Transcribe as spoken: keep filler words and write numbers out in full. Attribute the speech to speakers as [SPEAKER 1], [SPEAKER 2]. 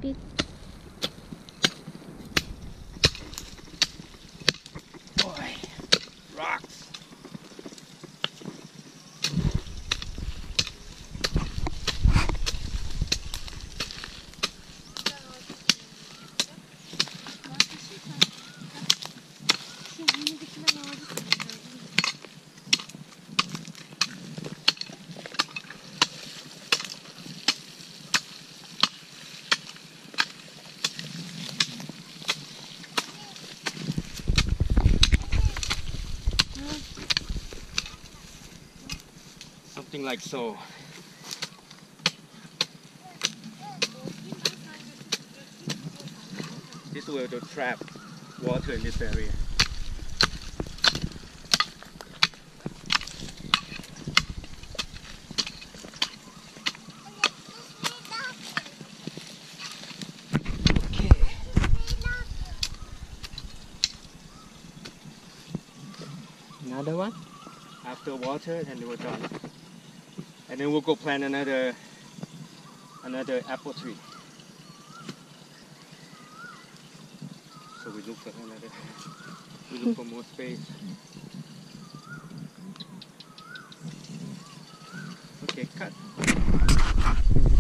[SPEAKER 1] bit.
[SPEAKER 2] Boy, rocks. Something like so. This will to trap water in this area. Okay. Another one? After water, and we're done. And then we'll go plant another another apple tree. So we look for another. We look for more space. Okay, cut.